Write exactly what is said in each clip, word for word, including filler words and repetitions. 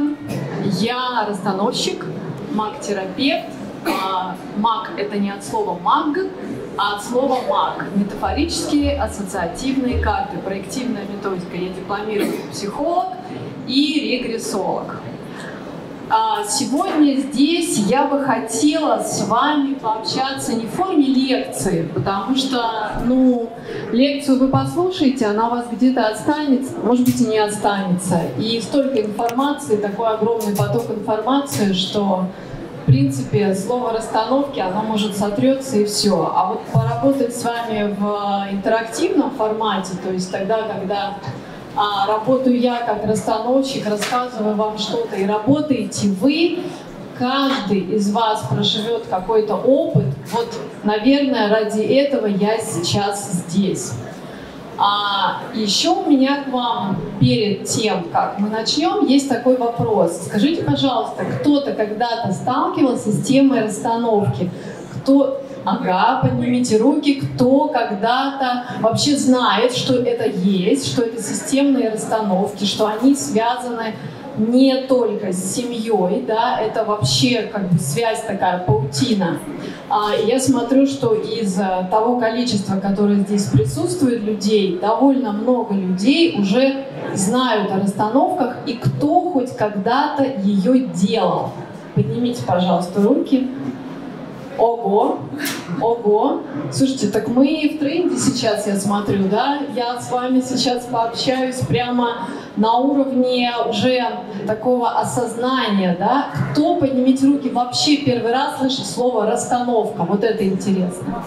Ивановна. Я расстановщик, маг-терапевт. Маг — это не от слова маг, а от слова маг. Метафорические ассоциативные карты, проективная методика. Я дипломированный психолог и регрессолог. Сегодня здесь я бы хотела с вами пообщаться не в форме лекции, потому что, ну, лекцию вы послушаете, она у вас где-то останется, может быть, и не останется. И столько информации, такой огромный поток информации, что, в принципе, слово расстановки, оно может сотрется и все. А вот поработать с вами в интерактивном формате, то есть тогда, когда А, работаю я как расстановщик, рассказываю вам что-то, и работаете вы, каждый из вас проживет какой-то опыт. Вот, наверное, ради этого я сейчас здесь. А еще у меня к вам, перед тем, как мы начнем, есть такой вопрос. Скажите, пожалуйста, кто-то когда-то сталкивался с темой расстановки? Кто... Ага, поднимите руки, кто когда-то вообще знает, что это есть, что это системные расстановки, что они связаны не только с семьей, да, это вообще как бы связь такая, паутина. А, я смотрю, что из того количества, которое здесь присутствует людей, довольно много людей уже знают о расстановках, и кто хоть когда-то ее делал. Поднимите, пожалуйста, руки. Ого, ого. Слушайте, так мы в тренде сейчас, я смотрю, да? Я с вами сейчас пообщаюсь прямо на уровне уже такого осознания, да? Кто, поднимите руки, вообще первый раз слышит слово «расстановка»? Вот это интересно.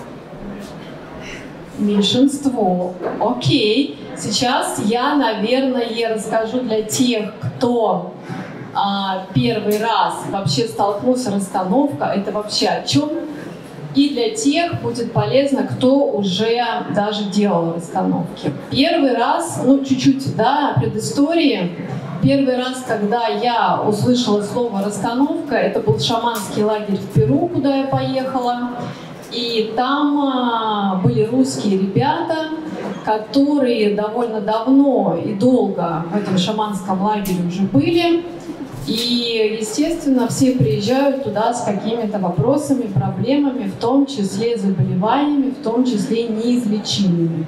Меньшинство. Окей. Сейчас я, наверное, расскажу для тех, кто первый раз вообще столкнулся расстановка, это вообще о чем? И для тех будет полезно, кто уже даже делал расстановки. Первый раз, ну чуть-чуть, да, предыстории. Первый раз, когда я услышала слово расстановка, это был шаманский лагерь в Перу, куда я поехала. И там а, были русские ребята, которые довольно давно и долго в этом шаманском лагере уже были. И, естественно, все приезжают туда с какими-то вопросами, проблемами, в том числе заболеваниями, в том числе неизлечимыми.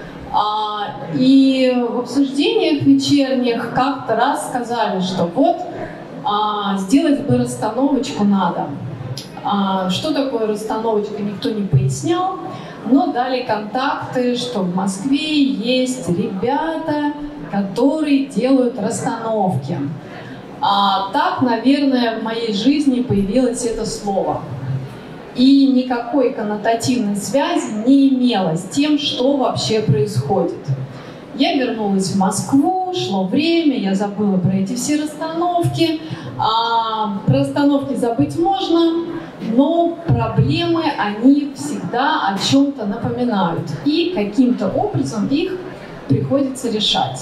И в обсуждениях вечерних как-то раз сказали, что вот сделать бы расстановочку надо. Что такое расстановочка, никто не пояснял, но дали контакты, что в Москве есть ребята, которые делают расстановки. А так, наверное, в моей жизни появилось это слово. И никакой коннотативной связи не имело с тем, что вообще происходит. Я вернулась в Москву, шло время, я забыла про эти все расстановки. А, про расстановки забыть можно, но проблемы, они всегда о чем-то напоминают. И каким-то образом их приходится решать.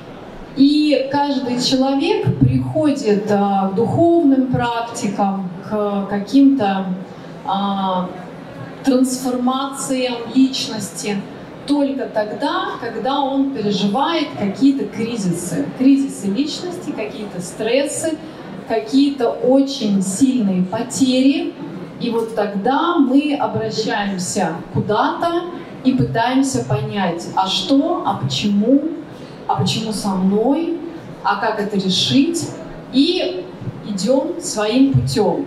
И каждый человек приходит а, к духовным практикам, к каким-то а, трансформациям личности только тогда, когда он переживает какие-то кризисы. Кризисы личности, какие-то стрессы, какие-то очень сильные потери. И вот тогда мы обращаемся куда-то и пытаемся понять, а что, а почему, а почему со мной, а как это решить, и идем своим путем.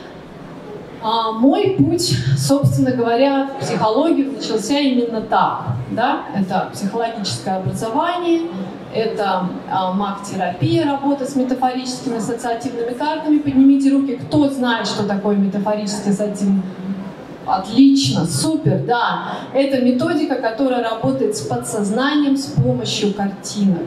А мой путь, собственно говоря, в психологию начался именно так. Да? Это психологическое образование, это а, маг-терапия, работа с метафорическими ассоциативными картами. Поднимите руки, кто знает, что такое метафорические ассоциативные. Отлично, супер, да. Это методика, которая работает с подсознанием с помощью картинок.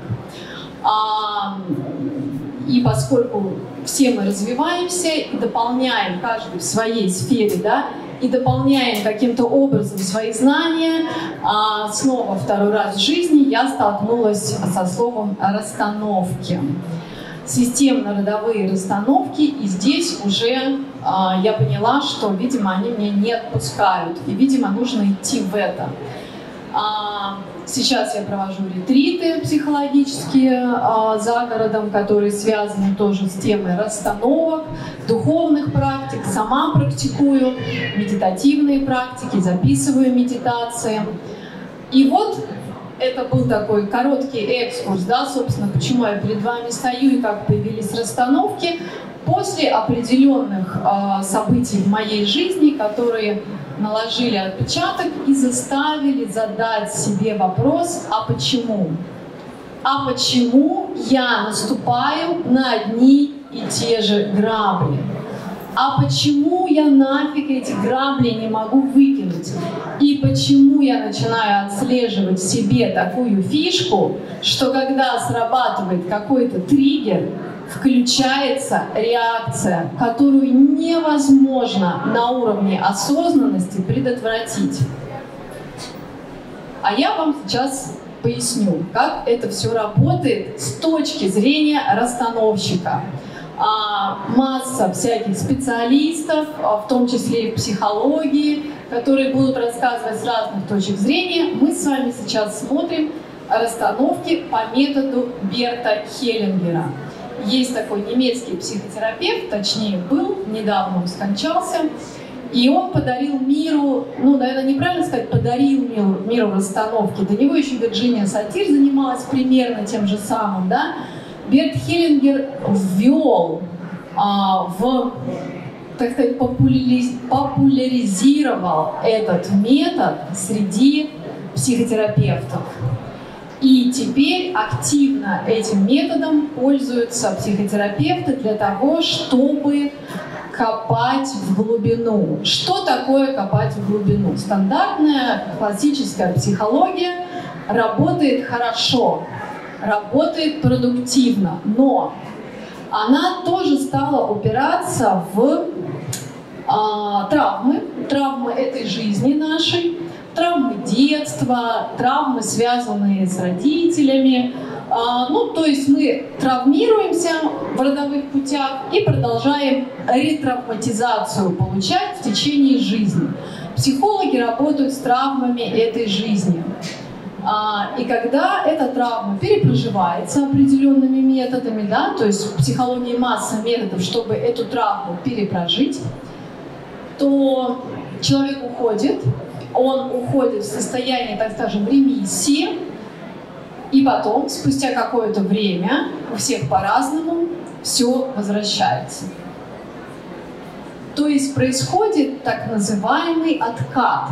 А, и поскольку все мы развиваемся и дополняем каждый в своей сфере, да, и дополняем каким-то образом свои знания, а снова второй раз в жизни я столкнулась со словом расстановки. Системно-родовые расстановки, и здесь уже а, я поняла, что, видимо, они меня не отпускают, и, видимо, нужно идти в это. А, Сейчас я провожу ретриты психологические а, за городом, которые связаны тоже с темой расстановок, духовных практик. Сама практикую медитативные практики, записываю медитации. И вот это был такой короткий экскурс, да, собственно, почему я перед вами стою и как появились расстановки после определенных э, событий в моей жизни, которые наложили отпечаток и заставили задать себе вопрос: а почему? А почему я наступаю на одни и те же грабли? А почему я нафиг эти грабли не могу выкинуть? И почему я начинаю отслеживать в себе такую фишку, что когда срабатывает какой-то триггер, включается реакция, которую невозможно на уровне осознанности предотвратить. А я вам сейчас поясню, как это все работает с точки зрения расстановщика. А, масса всяких специалистов, в том числе и в психологии, которые будут рассказывать с разных точек зрения. Мы с вами сейчас смотрим расстановки по методу Берта Хеллингера. Есть такой немецкий психотерапевт, точнее был, недавно он скончался, и он подарил миру, ну, наверное, неправильно сказать, подарил миру, миру расстановки. До него еще Вирджиния Сатир занималась примерно тем же самым, да. Берт Хеллингер ввел а, в, так сказать, популяриз, популяризировал этот метод среди психотерапевтов. И теперь активно этим методом пользуются психотерапевты для того, чтобы копать в глубину. Что такое копать в глубину? Стандартная классическая психология работает хорошо, работает продуктивно, но она тоже стала упираться в а, травмы, травмы этой жизни нашей, травмы детства, травмы, связанные с родителями. А, ну, то есть мы травмируемся в родовых путях и продолжаем ретравматизацию получать в течение жизни. Психологи работают с травмами этой жизни. А, и когда эта травма перепроживается определенными методами, да, то есть в психологии масса методов, чтобы эту травму перепрожить, то человек уходит, он уходит в состояние, так скажем, ремиссии, и потом, спустя какое-то время, у всех по-разному, все возвращается. То есть происходит так называемый откат.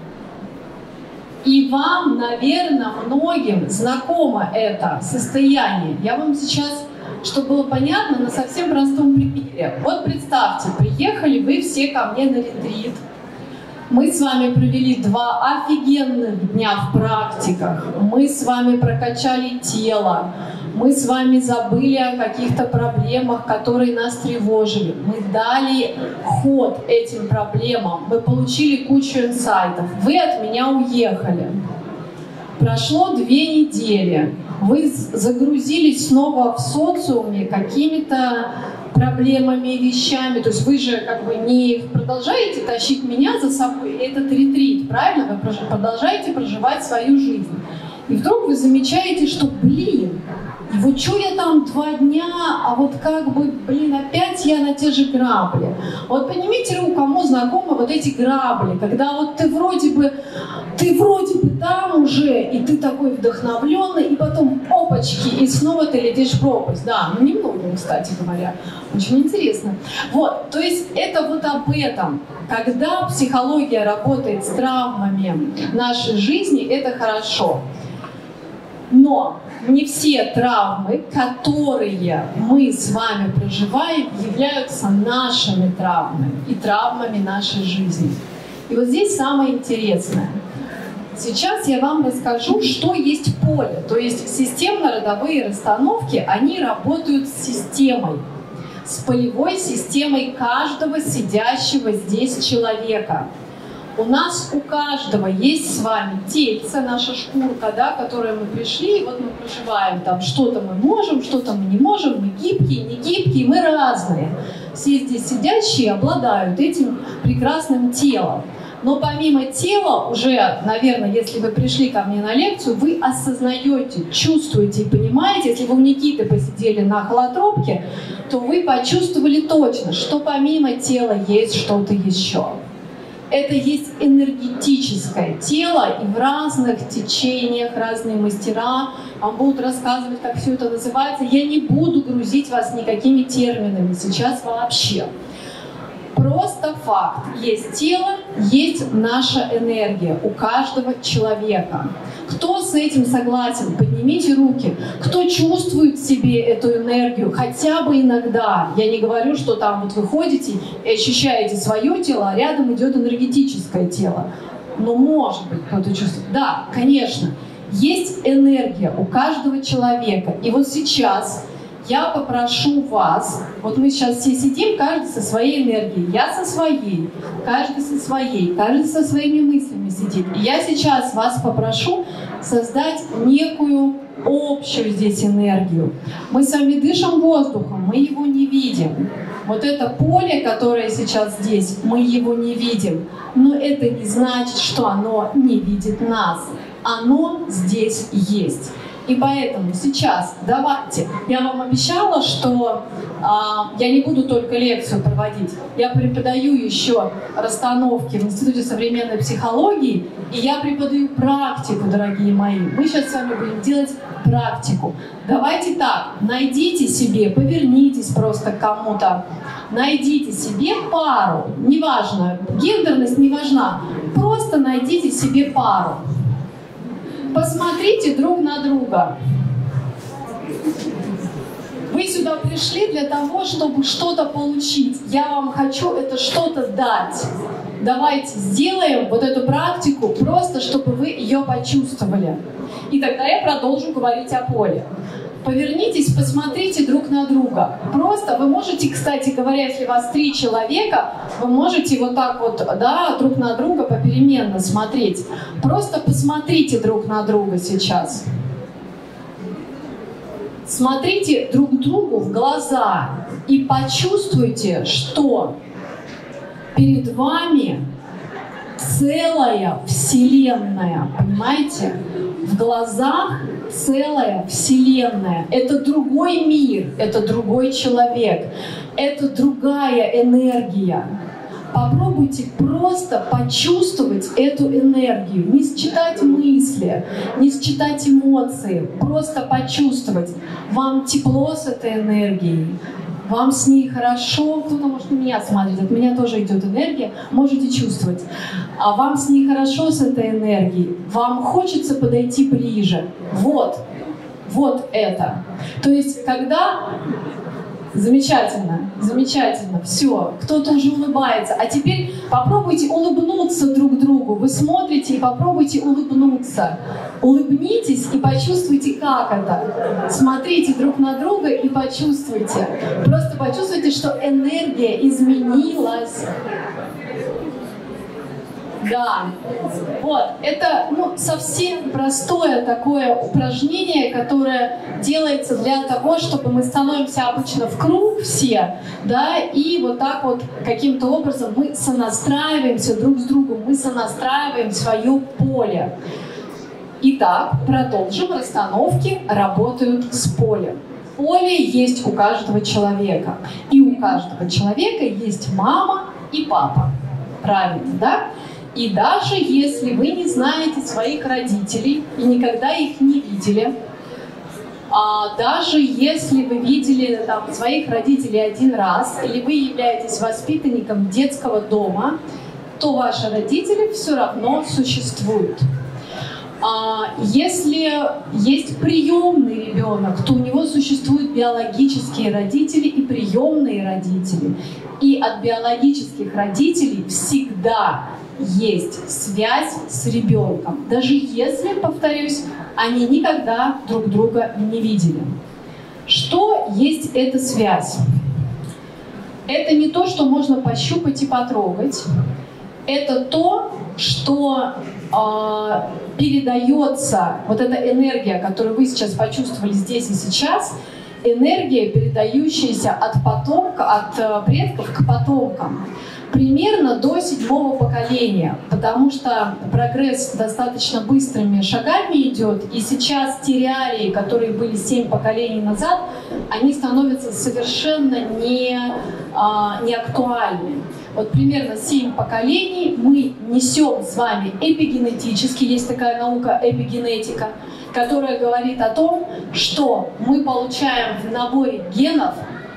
И вам, наверное, многим знакомо это состояние. Я вам сейчас, чтобы было понятно, на совсем простом примере. Вот представьте, приехали вы все ко мне на ретрит. Мы с вами провели два офигенных дня в практиках. Мы с вами прокачали тело. Мы с вами забыли о каких-то проблемах, которые нас тревожили. Мы дали ход этим проблемам. Мы получили кучу инсайтов. Вы от меня уехали. Прошло две недели. Вы загрузились снова в социуме какими-то проблемами, вещами. То есть вы же как бы не продолжаете тащить меня за собой, этот ретрит, правильно? Вы продолжаете проживать свою жизнь. И вдруг вы замечаете, что, блин, и вот что я там два дня, а вот как бы, блин, опять я на те же грабли. Вот поднимите руку, кому знакомы вот эти грабли, когда вот ты вроде бы, ты вроде бы там уже, и ты такой вдохновленный, и потом опачки, и снова ты летишь в пропасть. Да, ну немногим, кстати говоря. Очень интересно. Вот, то есть это вот об этом. Когда психология работает с травмами нашей жизни, это хорошо. Но не все травмы, которые мы с вами проживаем, являются нашими травмами и травмами нашей жизни. И вот здесь самое интересное. Сейчас я вам расскажу, что есть поле. То есть системно-родовые расстановки, они работают с системой, с полевой системой каждого сидящего здесь человека. У нас у каждого есть с вами тельце, наша шкурка, да, которой мы пришли, и вот мы проживаем там, что-то мы можем, что-то мы не можем, мы гибкие, не гибкие, мы разные. Все здесь сидящие обладают этим прекрасным телом. Но помимо тела, уже, наверное, если вы пришли ко мне на лекцию, вы осознаете, чувствуете и понимаете, если вы у Никиты посидели на холотропке, то вы почувствовали точно, что помимо тела есть что-то еще. Это есть энергетическое тело, и в разных течениях разные мастера вам будут рассказывать, как все это называется. Я не буду грузить вас никакими терминами сейчас вообще. Просто факт. Есть тело, есть наша энергия у каждого человека. Кто с этим согласен? Поднимите руки. Кто чувствует в себе эту энергию хотя бы иногда? Я не говорю, что там вот вы ходите и ощущаете свое тело, а рядом идет энергетическое тело. Но может быть кто-то чувствует. Да, конечно, есть энергия у каждого человека. И вот сейчас я попрошу вас, вот мы сейчас все сидим, каждый со своей энергией, я со своей, каждый со своей, каждый со своими мыслями сидит. И я сейчас вас попрошу создать некую общую здесь энергию. Мы с вами дышим воздухом, мы его не видим. Вот это поле, которое сейчас здесь, мы его не видим. Но это не значит, что оно не видит нас. Оно здесь есть. И поэтому сейчас давайте, я вам обещала, что э, я не буду только лекцию проводить, я преподаю еще расстановки в Институте современной психологии, и я преподаю практику, дорогие мои. Мы сейчас с вами будем делать практику. Давайте так, найдите себе, повернитесь просто к кому-то, найдите себе пару, неважно, гендерность не важна, просто найдите себе пару. Посмотрите друг на друга. Вы сюда пришли для того, чтобы что-то получить. Я вам хочу это что-то дать. Давайте сделаем вот эту практику просто, чтобы вы ее почувствовали. И тогда я продолжу говорить о поле. Повернитесь, посмотрите друг на друга. Просто вы можете, кстати говоря, если вас три человека, вы можете вот так вот, да, друг на друга попеременно смотреть. Просто посмотрите друг на друга сейчас. Смотрите друг другу в глаза и почувствуйте, что перед вами целая вселенная, понимаете? В глазах целая вселенная. Это другой мир, это другой человек, это другая энергия. Попробуйте просто почувствовать эту энергию, не считать мысли, не считать эмоции, просто почувствовать. Вам тепло с этой энергией, вам с ней хорошо, кто-то может на меня смотреть, от меня тоже идет энергия, можете чувствовать. А вам с ней хорошо с этой энергией, вам хочется подойти ближе. Вот, вот это. То есть, когда... Замечательно, замечательно, все, кто-то уже улыбается. А теперь попробуйте улыбнуться друг другу. Вы смотрите и попробуйте улыбнуться. Улыбнитесь и почувствуйте, как это. Смотрите друг на друга и почувствуйте. Просто почувствуйте, что энергия изменилась. Да, вот, это ну, совсем простое такое упражнение, которое делается для того, чтобы мы становимся обычно в круг все, да, и вот так вот каким-то образом мы сонастраиваемся друг с другом, мы сонастраиваем свое поле. Итак, продолжим. Расстановки работают с полем. Поле есть у каждого человека, и у каждого человека есть мама и папа. Правильно, да? И даже если вы не знаете своих родителей и никогда их не видели, а даже если вы видели там, своих родителей один раз, или вы являетесь воспитанником детского дома, то ваши родители все равно существуют. А если есть приемный ребенок, то у него существуют биологические родители и приемные родители. И от биологических родителей всегда есть связь с ребенком, даже если, повторюсь, они никогда друг друга не видели. Что есть эта связь? Это не то, что можно пощупать и потрогать. Это то, что э, передается, вот эта энергия, которую вы сейчас почувствовали здесь и сейчас, энергия, передающаяся от потомка, от э, предков к потомкам. примерно до седьмого поколения, потому что прогресс достаточно быстрыми шагами идет, и сейчас те реалии, которые были семь поколений назад, они становятся совершенно не, а, не актуальны. Вот примерно семь поколений мы несем с вами эпигенетически, есть такая наука эпигенетика, которая говорит о том, что мы получаем в наборе генов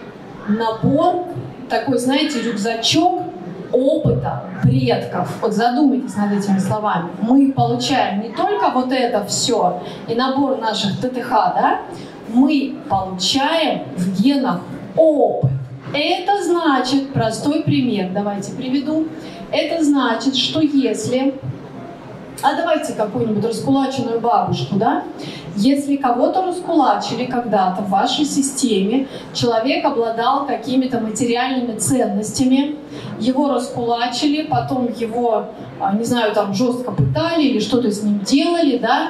набор, такой, знаете, рюкзачок опыта предков. Вот задумайтесь над этими словами. Мы получаем не только вот это все и набор наших ТТХ, да, мы получаем в генах опыт. Это значит, простой пример, давайте приведу. Это значит, что если... А давайте какую-нибудь раскулаченную бабушку, да? Если кого-то раскулачили когда-то в вашей системе, человек обладал какими-то материальными ценностями, его раскулачили, потом его, не знаю, там жестко пытали или что-то с ним делали, да?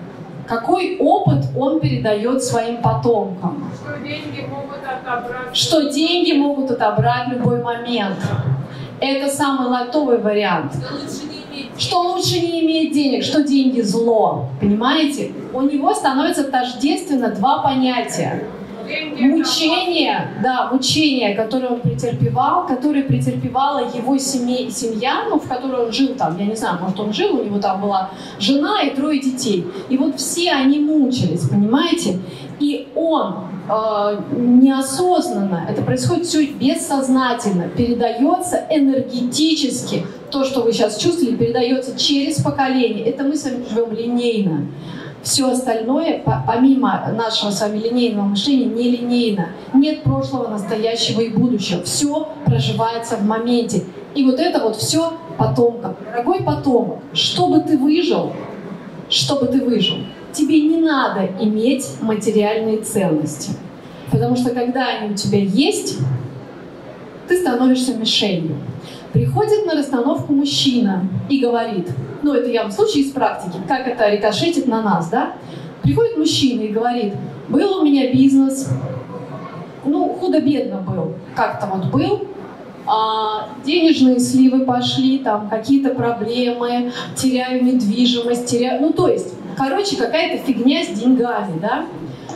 Какой опыт он передает своим потомкам? Что деньги могут отобрать. Что деньги могут отобрать в любой момент. Это самый лайтовый вариант. Что лучше не иметь денег, что деньги зло. Понимаете? У него становится тождественно два понятия. Мучение, да, мучение, которое он претерпевал, которое претерпевала его семья, семья, ну, в которой он жил там, я не знаю, может, он жил, у него там была жена и трое детей. И вот все они мучились, понимаете? И он э, неосознанно, это происходит все бессознательно, передается энергетически. То, что вы сейчас чувствовали, передается через поколение. Это мы с вами живем линейно. Все остальное, помимо нашего с вами линейного мышления, нелинейно. Нет прошлого, настоящего и будущего. Все проживается в моменте. И вот это вот все потомкам. Дорогой потомок, чтобы ты выжил, чтобы ты выжил, тебе не надо иметь материальные ценности. Потому что когда они у тебя есть, ты становишься мишенью. Приходит на расстановку мужчина и говорит, ну это я в случае из практики, как это рикошетит на нас, да? Приходит мужчина и говорит, был у меня бизнес, ну худо-бедно был, как-то вот был, а, денежные сливы пошли, там какие-то проблемы, теряю недвижимость, теряю, ну то есть, короче, какая-то фигня с деньгами, да?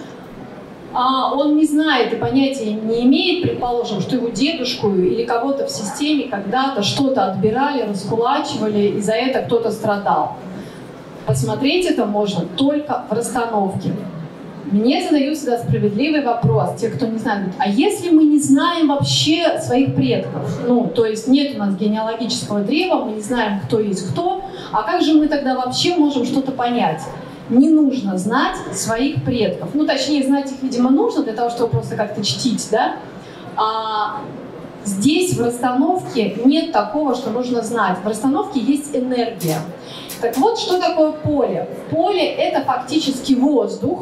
А он не знает и понятия не имеет, предположим, что его дедушку или кого-то в системе когда-то что-то отбирали, раскулачивали, и за это кто-то страдал. Посмотреть это можно только в расстановке. Мне задают всегда справедливый вопрос, те, кто не знает, а если мы не знаем вообще своих предков, ну, то есть нет у нас генеалогического древа, мы не знаем, кто есть кто, а как же мы тогда вообще можем что-то понять? Не нужно знать своих предков. Ну, точнее, знать их, видимо, нужно для того, чтобы просто как-то чтить, да? А здесь в расстановке нет такого, что нужно знать. В расстановке есть энергия. Так вот, что такое поле? Поле — это фактически воздух,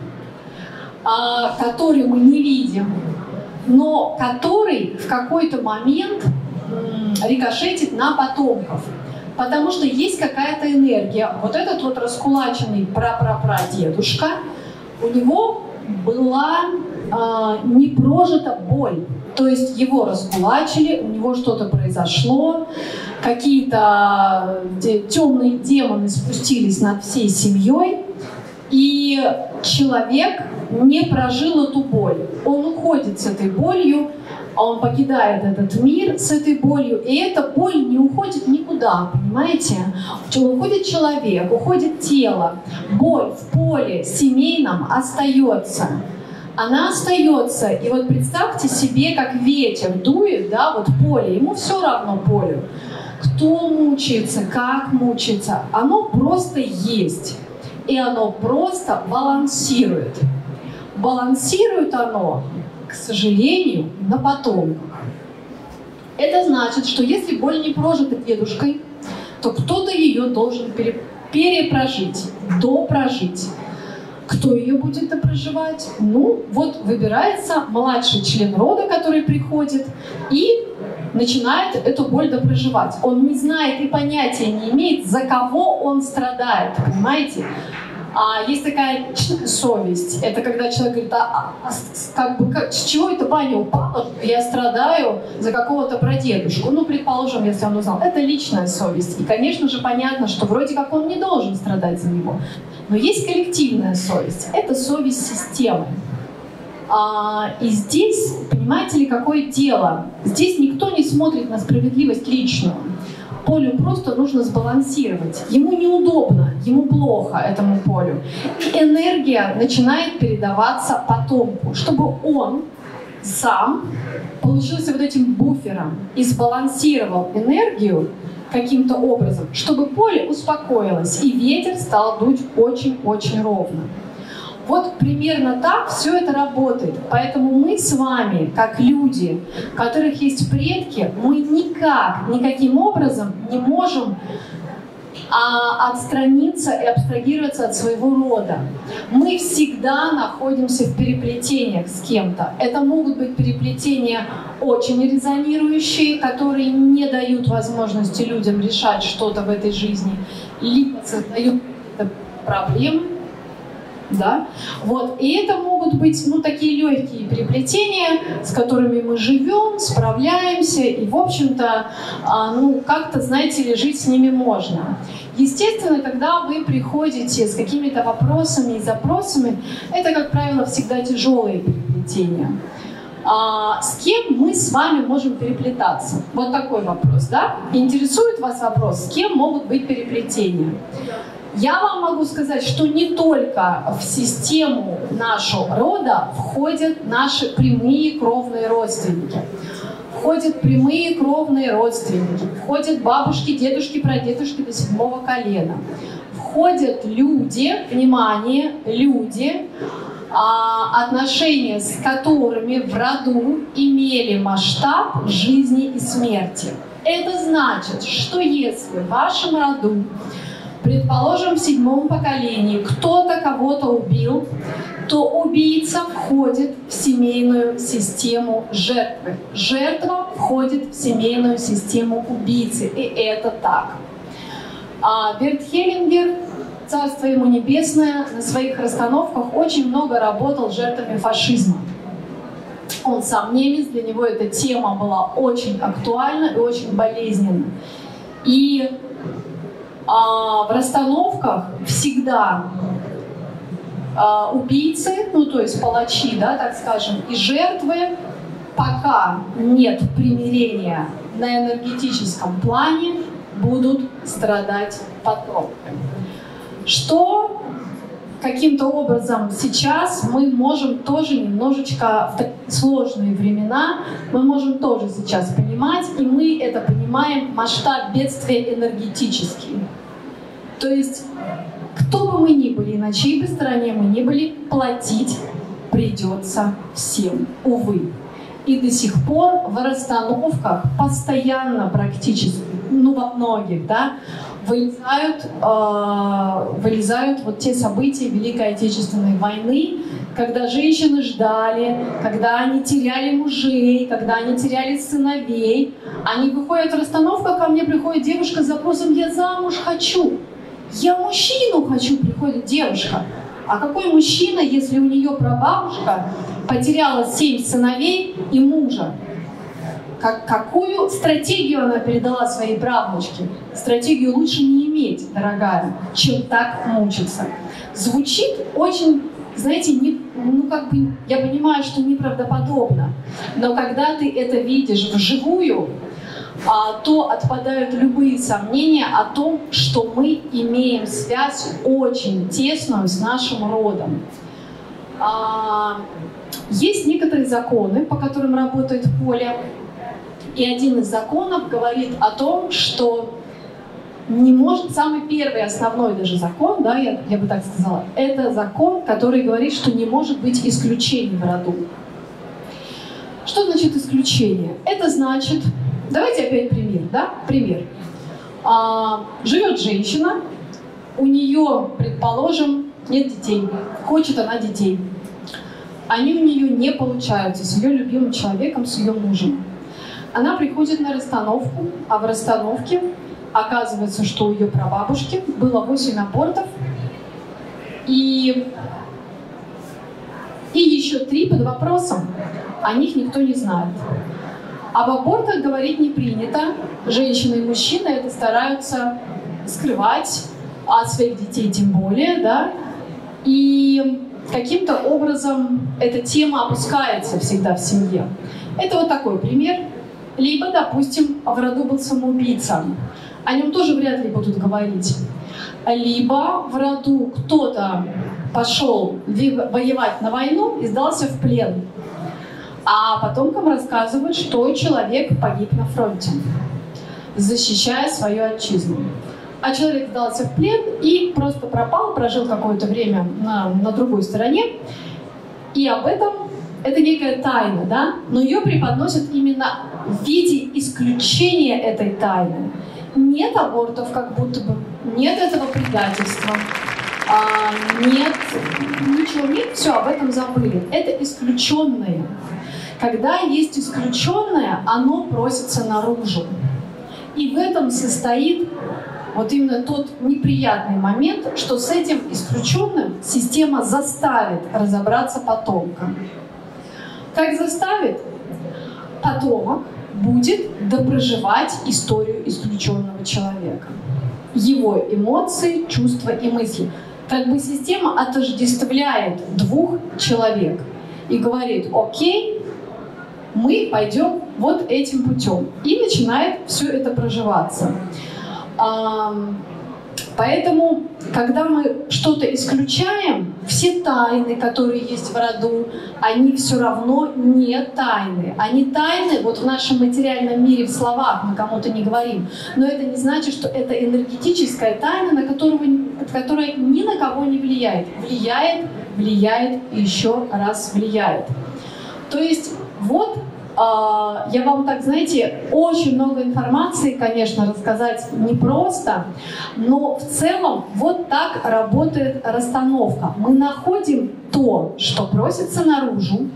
а, который мы не видим, но который в какой-то момент м, рикошетит на потомков. Потому что есть какая-то энергия. Вот этот вот раскулаченный прапрапрадедушка, у него была э, не прожита боль. То есть его раскулачили, у него что-то произошло, какие-то темные демоны спустились над всей семьей, и человек не прожил эту боль. Он уходит с этой болью, он покидает этот мир с этой болью, и эта боль не уходит никуда, понимаете? Уходит человек, уходит тело, боль в поле семейном остается. Она остается, и вот представьте себе, как ветер дует, да, вот поле, ему все равно полю. Кто мучается, как мучается, оно просто есть, и оно просто балансирует. Балансирует оно, к сожалению, на потомках. Это значит, что если боль не прожита дедушкой, то кто-то ее должен пере, перепрожить, допрожить. Кто ее будет допроживать? Ну, вот выбирается младший член рода, который приходит и начинает эту боль допроживать. Он не знает и понятия не имеет, за кого он страдает, понимаете? А есть такая совесть. Это когда человек говорит, а, а как бы, как, с чего эта баня упала? Я страдаю за какого-то прадедушку. Ну, предположим, если он узнал. Это личная совесть. И, конечно же, понятно, что вроде как он не должен страдать за него. Но есть коллективная совесть. Это совесть системы. А, и здесь, понимаете ли, какое дело? Здесь никто не смотрит на справедливость личную. Полю просто нужно сбалансировать. Ему неудобно, ему плохо, этому полю. И энергия начинает передаваться потомку, чтобы он сам получился вот этим буфером и сбалансировал энергию каким-то образом, чтобы поле успокоилось и ветер стал дуть очень-очень ровно. Вот примерно так все это работает. Поэтому мы с вами, как люди, у которых есть предки, мы никак, никаким образом не можем а, отстраниться и абстрагироваться от своего рода. Мы всегда находимся в переплетениях с кем-то. Это могут быть переплетения очень резонирующие, которые не дают возможности людям решать что-то в этой жизни, либо создают проблемы. Да? Вот. И это могут быть ну, такие легкие переплетения, с которыми мы живем, справляемся, и, в общем-то, а, ну, как-то, знаете ли, жить с ними можно. Естественно, когда вы приходите с какими-то вопросами и запросами, это, как правило, всегда тяжелые переплетения. А, с кем мы с вами можем переплетаться? Вот такой вопрос, да? Интересует вас вопрос, с кем могут быть переплетения? Я вам могу сказать, что не только в систему нашего рода входят наши прямые кровные родственники. Входят прямые кровные родственники, входят бабушки, дедушки, прадедушки до седьмого колена. Входят люди, внимание, люди, отношения с которыми в роду имели масштаб жизни и смерти. Это значит, что если в вашем роду, предположим, в седьмом поколении кто-то кого-то убил, то убийца входит в семейную систему жертвы. Жертва входит в семейную систему убийцы. И это так. А Берт Хеллингер, царство ему небесное, на своих расстановках очень много работал с жертвами фашизма. Он сам немец, для него эта тема была очень актуальна и очень болезненна. И А в расстановках всегда а, убийцы, ну то есть палачи, да, так скажем, и жертвы, пока нет примирения на энергетическом плане, будут страдать потомками. Что каким-то образом сейчас мы можем тоже немножечко в такие сложные времена, мы можем тоже сейчас понимать, и мы это понимаем, масштаб бедствия энергетический. То есть, кто бы мы ни были, на чьей бы стороне мы ни были, платить придется всем, увы. И до сих пор в расстановках постоянно практически, ну во многих, да, вылезают, э, вылезают вот те события Великой Отечественной войны, когда женщины ждали, когда они теряли мужей, когда они теряли сыновей. Они выходят в расстановку, ко мне приходит девушка с запросом «я замуж хочу». «Я мужчину хочу», приходит девушка. А какой мужчина, если у нее прабабушка потеряла семь сыновей и мужа? Как, какую стратегию она передала своей правнучке? Стратегию лучше не иметь, дорогая, чем так мучиться. Звучит очень, знаете, не, ну как бы, я понимаю, что неправдоподобно, но когда ты это видишь вживую, а, то отпадают любые сомнения о том, что мы имеем связь очень тесную с нашим родом. А, есть некоторые законы, по которым работает поле. И один из законов говорит о том, что не может, самый первый, основной даже закон, да, я, я бы так сказала, это закон, который говорит, что не может быть исключений в роду. Что значит исключение? Это значит, давайте опять пример, да, пример. А, живет женщина, у нее, предположим, нет детей, хочет она детей. Они у нее не получаются с ее любимым человеком, с ее мужем. Она приходит на расстановку, а в расстановке оказывается, что у ее прабабушки было восемь абортов, И, и еще три под вопросом, о них никто не знает. Об абортах говорить не принято. Женщины и мужчины это стараются скрывать, от своих детей тем более, да. И каким-то образом эта тема опускается всегда в семье. Это вот такой пример. Либо, допустим, в роду был самоубийца. О нем тоже вряд ли будут говорить. Либо в роду кто-то пошел воевать на войну и сдался в плен. А потомкам рассказывают, что человек погиб на фронте, защищая свою отчизну. А человек сдался в плен и просто пропал, прожил какое-то время на, на другой стороне. И об этом, это некая тайна, да? Но ее преподносят именно в виде исключения этой тайны. Нет абортов как будто бы, нет этого предательства, а, нет, ничего нет, все, об этом забыли. Это исключенное. Когда есть исключенное, оно просится наружу. И в этом состоит вот именно тот неприятный момент, что с этим исключенным система заставит разобраться потомка. Как заставит? Потомок будет допроживать историю исключенного человека. Его эмоции, чувства и мысли. Как бы система отождествляет двух человек и говорит: окей, мы пойдем вот этим путем. И начинает все это проживаться. Поэтому, когда мы что-то исключаем, все тайны, которые есть в роду, они все равно не тайны. Они тайны вот в нашем материальном мире, в словах мы кому-то не говорим. Но это не значит, что это энергетическая тайна, на которую, которая ни на кого не влияет. Влияет, влияет и еще раз влияет. То есть вот я вам так, знаете, очень много информации, конечно, рассказать непросто, но в целом вот так работает расстановка. Мы находим то, что просится наружу,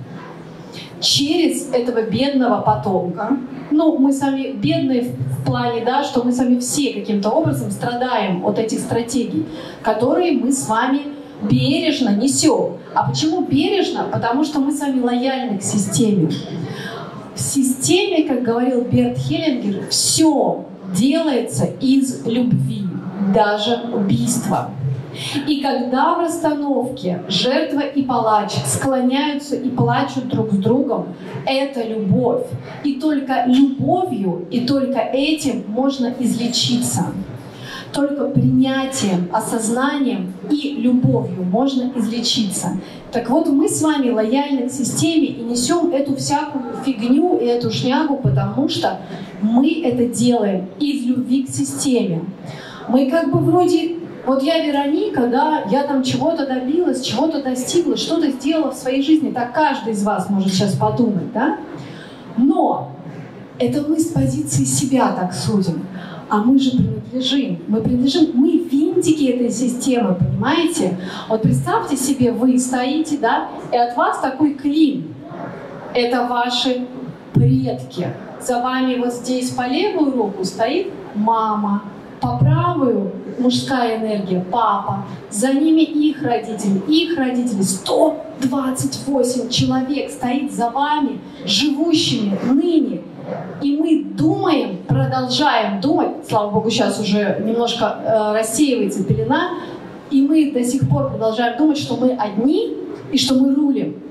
через этого бедного потомка. Ну, мы сами бедные в плане, да, что мы сами все каким-то образом страдаем от этих стратегий, которые мы с вами бережно несем. А почему бережно? Потому что мы с вами лояльны к системе. В системе, как говорил Берт Хеллингер, все делается из любви, даже убийство. И когда в расстановке жертва и палач склоняются и плачут друг с другом, это любовь. И только любовью, и только этим можно излечиться. Только принятием, осознанием и любовью можно излечиться. Так вот, мы с вами лояльны к системе и несем эту всякую фигню и эту шнягу, потому что мы это делаем из любви к системе. Мы как бы вроде... Вот я Вероника, да, я там чего-то добилась, чего-то достигла, что-то сделала в своей жизни. Так каждый из вас может сейчас подумать, да? Но это мы с позиции себя так судим. А мы же принадлежим, мы принадлежим, мы винтики этой системы, понимаете? Вот представьте себе, вы стоите, да, и от вас такой клин. Это ваши предки. За вами вот здесь по левую руку стоит мама, по правую мужская энергия, папа, за ними их родители, их родители, сто двадцать восемь человек стоит за вами, живущими ныне. И мы думаем, продолжаем думать, слава богу, сейчас уже немножко э, рассеивается пелена, и мы до сих пор продолжаем думать, что мы одни и что мы рулим.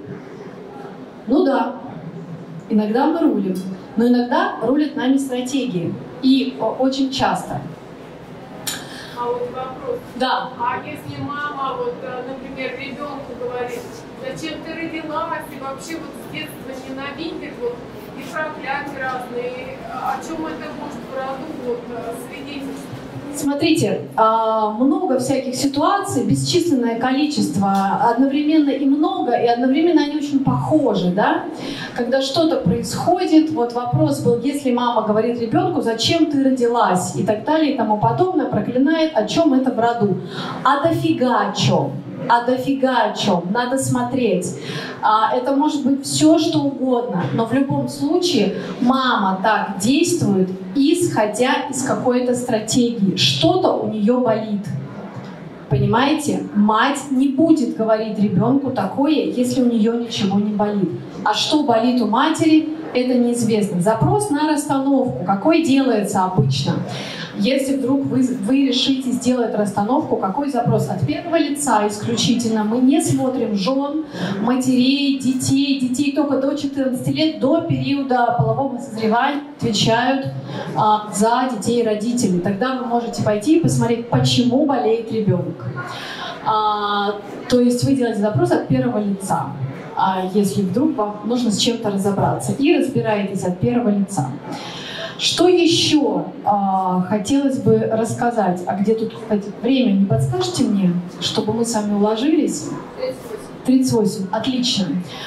Ну да, иногда мы рулим, но иногда рулят нами стратегии. И о, очень часто. А вот вопрос. Да. А если мама, вот, например, ребенку говорит: зачем ты родилась, и вообще вот с детства ненавидит, вот, и проклятия разные, о чем это может в роду вот, свидетельствовать? Смотрите, много всяких ситуаций, бесчисленное количество, одновременно и много, и одновременно они очень похожи, да? Когда что-то происходит, вот вопрос был, если мама говорит ребенку: зачем ты родилась, и так далее, и тому подобное, проклинает, о чем это в роду. А дофига о чем? А дофига о чем? Надо смотреть. А, это может быть все, что угодно, но в любом случае мама так действует, исходя из какой-то стратегии. Что-то у нее болит. Понимаете? Мать не будет говорить ребенку такое, если у нее ничего не болит. А что болит у матери, это неизвестно. Запрос на расстановку, какой делается обычно? Если вдруг вы, вы решите сделать расстановку, какой запрос? От первого лица исключительно. Мы не смотрим жен, матерей, детей. Детей только до четырнадцати лет, до периода полового созревания отвечают а, за детей и родителей. Тогда вы можете пойти и посмотреть, почему болеет ребенок. А, то есть вы делаете запрос от первого лица, а если вдруг вам нужно с чем-то разобраться. И разбираетесь от первого лица. Что еще а, хотелось бы рассказать? А где тут, кстати, время не подскажете мне, чтобы мы с вами уложились? тридцать восемь. Отлично.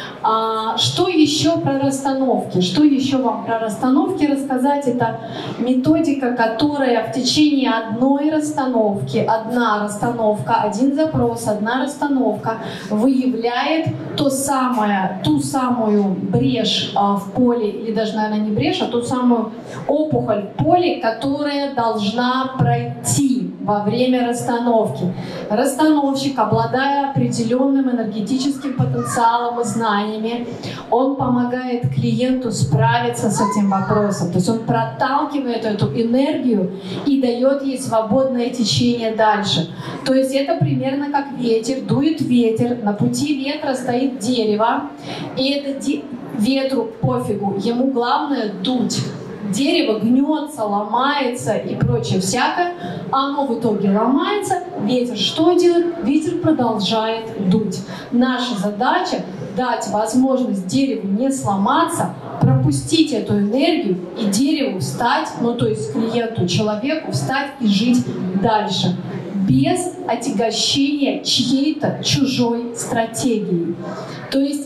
А, что еще про расстановки? Что еще вам про расстановки рассказать? Это методика, которая в течение одной расстановки, одна расстановка, один запрос, одна расстановка выявляет то самое, ту самую брешь а, в поле, или даже, наверное, не брешь, а ту самую опухоль в поле, которая должна пройти во время расстановки. Расстановщик, обладая определенным энергетическим потенциалом и знаниями, он помогает клиенту справиться с этим вопросом. То есть он проталкивает эту энергию и дает ей свободное течение дальше. То есть это примерно как ветер, дует ветер, на пути ветра стоит дерево, и это де... ветру пофигу, ему главное дуть. Дерево гнется, ломается и прочее всякое, оно в итоге ломается, ветер что делает? Ветер продолжает дуть. Наша задача дать возможность дереву не сломаться, пропустить эту энергию и дереву встать, ну то есть клиенту, человеку встать и жить дальше, без отягощения чьей-то чужой стратегией. То есть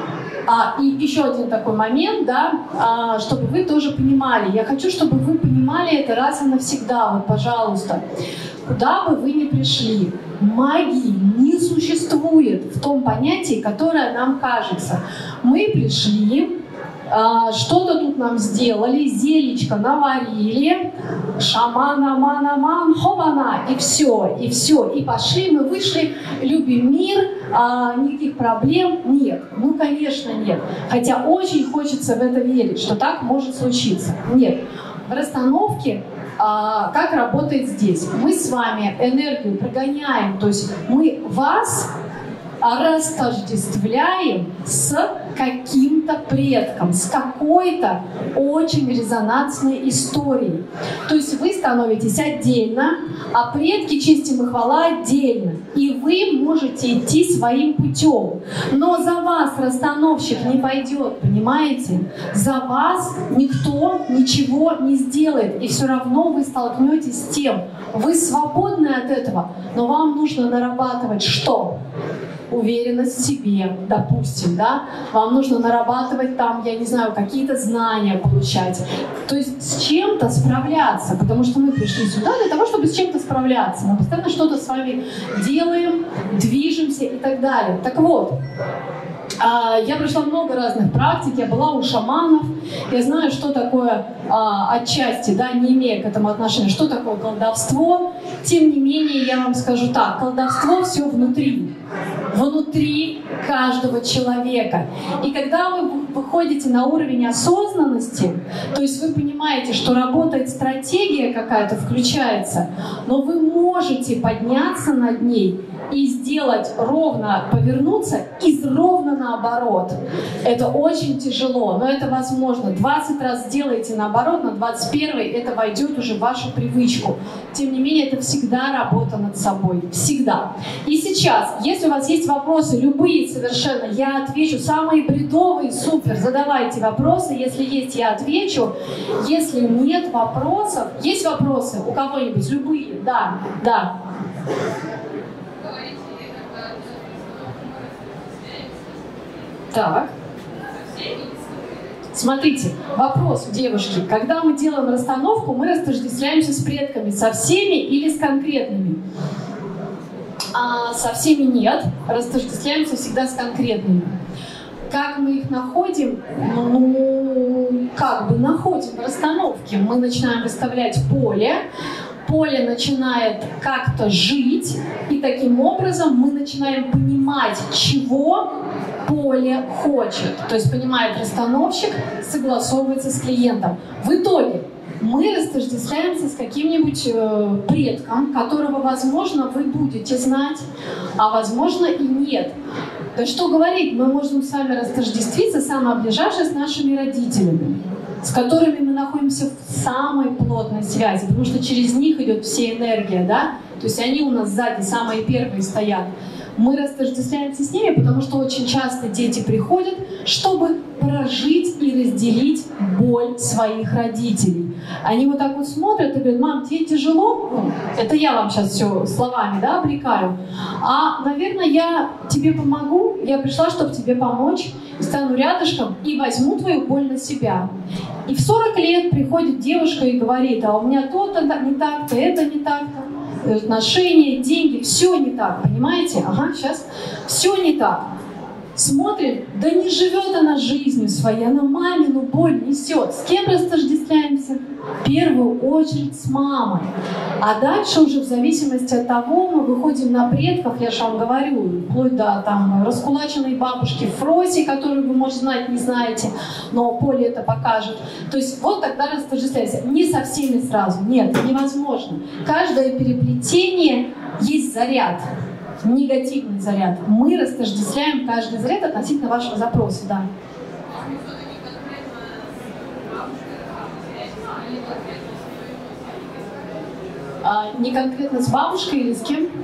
А, и еще один такой момент, да, а, чтобы вы тоже понимали. Я хочу, чтобы вы понимали это раз и навсегда. Вот, пожалуйста, куда бы вы ни пришли, магии не существует в том понятии, которое нам кажется. Мы пришли, а, что-то тут нам сделали, зелечко наварили, шаман, аман, аман, хована, и все, и все. И пошли, мы вышли, любим мир, а, никаких проблем нет. Ну, конечно, нет. Хотя очень хочется в это верить, что так может случиться. Нет. В расстановке а, как работает здесь? Мы с вами энергию прогоняем, то есть мы вас растождествляем с каким-то предком, с какой-то очень резонансной историей. То есть вы становитесь отдельно, а предки, честь им и хвала, отдельно. И вы можете идти своим путем. Но за вас расстановщик не пойдет, понимаете? За вас никто ничего не сделает. И все равно вы столкнетесь с тем, вы свободны от этого, но вам нужно нарабатывать что? Уверенность в себе, допустим, да, вам нужно нарабатывать там, я не знаю, какие-то знания получать, то есть с чем-то справляться, потому что мы пришли сюда для того, чтобы с чем-то справляться, мы постоянно что-то с вами делаем, движемся и так далее. Так вот, я прошла много разных практик, я была у шаманов, я знаю, что такое а, отчасти, да, не имея к этому отношения, что такое колдовство. Тем не менее, я вам скажу так, колдовство все внутри, внутри каждого человека. И когда вы выходите на уровень осознанности, то есть вы понимаете, что работает стратегия какая-то, включается, но вы можете подняться над ней и сделать ровно, повернуться и ровно наоборот. Это очень тяжело, но это возможно. двадцать раз сделайте наоборот, на двадцать первый это войдет уже в вашу привычку. Тем не менее, это всегда работа над собой. Всегда. И сейчас, если у вас есть вопросы, любые совершенно, я отвечу. Самые бредовые, супер, задавайте вопросы. Если есть, я отвечу. Если нет вопросов, есть вопросы у кого-нибудь? Любые? Да, да. Так. Смотрите, вопрос у девушки. Когда мы делаем расстановку, мы растождествляемся с предками, со всеми или с конкретными? А со всеми нет, растождествляемся всегда с конкретными. Как мы их находим? Ну, как бы находим в расстановке. Мы начинаем выставлять поле. поле начинает как-то жить, и таким образом мы начинаем понимать, чего поле хочет. То есть понимает расстановщик, согласовывается с клиентом. В итоге мы растождествляемся с каким-нибудь э, предком, которого, возможно, вы будете знать, а возможно и нет. Да что говорить, мы можем с вами растождествиться, самообнижавшись с нашими родителями, с которыми мы находимся в самой плотной связи, потому что через них идет вся энергия, да? То есть они у нас сзади самые первые стоят. Мы растождествляемся с ними, потому что очень часто дети приходят, чтобы прожить и разделить боль своих родителей. Они вот так вот смотрят и говорят: мам, тебе тяжело? Ну, это я вам сейчас все словами, да, обрекаю. А, наверное, я тебе помогу, я пришла, чтобы тебе помочь, стану рядышком и возьму твою боль на себя. И в сорок лет приходит девушка и говорит: а у меня то-то не так-то, это не так-то. Отношения, деньги, все не так, понимаете? Ага, сейчас все не так. Смотрим, да не живет она жизнью своей, она мамину боль несет. С кем растождествляемся? В первую очередь с мамой. А дальше уже в зависимости от того, мы выходим на предков, я же вам говорю, вплоть до там раскулаченной бабушки Фроси, которую вы, может, знать не знаете, но поле это покажет. То есть вот тогда растождествляемся. Не со всеми сразу, нет, невозможно. Каждое переплетение есть заряд. Негативный заряд. Мы растождествляем каждый заряд относительно вашего запроса, да. А, не конкретно с бабушкой или с кем?